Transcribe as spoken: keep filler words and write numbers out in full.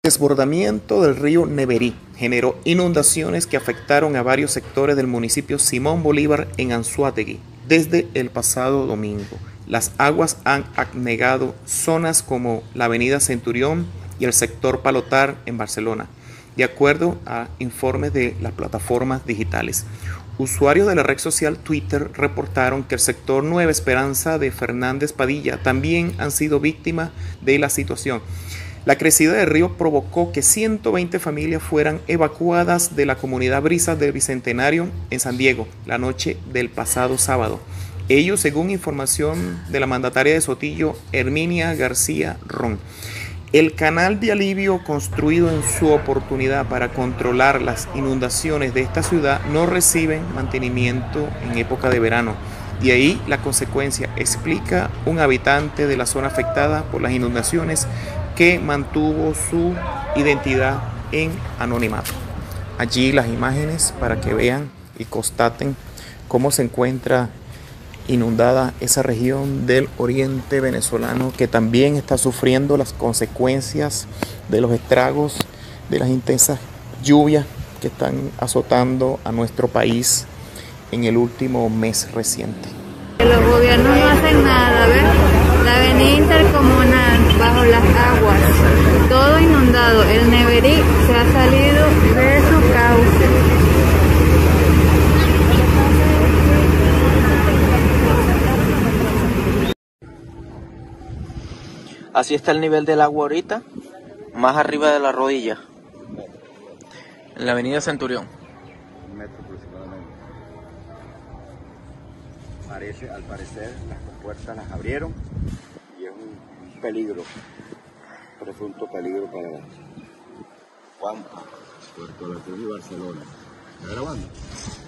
Desbordamiento del río Neverí generó inundaciones que afectaron a varios sectores del municipio Simón Bolívar en Anzoátegui desde el pasado domingo. Las aguas han anegado zonas como la avenida Centurión y el sector Palotar en Barcelona, de acuerdo a informes de las plataformas digitales. Usuarios de la red social Twitter reportaron que el sector Nueva Esperanza de Fernández Padilla también han sido víctimas de la situación. La crecida del río provocó que ciento veinte familias fueran evacuadas de la comunidad Brisas del Bicentenario en San Diego la noche del pasado sábado. Ello según información de la mandataria de Sotillo, Herminia García Ron. El canal de alivio construido en su oportunidad para controlar las inundaciones de esta ciudad no recibe mantenimiento en época de verano. De ahí la consecuencia, explica un habitante de la zona afectada por las inundaciones que mantuvo su identidad en anonimato. Allí las imágenes para que vean y constaten cómo se encuentra inundada esa región del oriente venezolano, que también está sufriendo las consecuencias de los estragos de las intensas lluvias que están azotando a nuestro país en el último mes reciente. Los gobiernos no hacen nada, ¿ves? La avenida intercomunal bajo las aguas, todo inundado. El Neverí se ha salido de su cauce. Así está el nivel del agua ahorita, más arriba de la rodilla, en la avenida Centurión. Un metro aproximadamente. Parece, al parecer las compuertas las abrieron y es un peligro, presunto peligro para Juan, Puerto La Cruz y Barcelona. ¿Está grabando?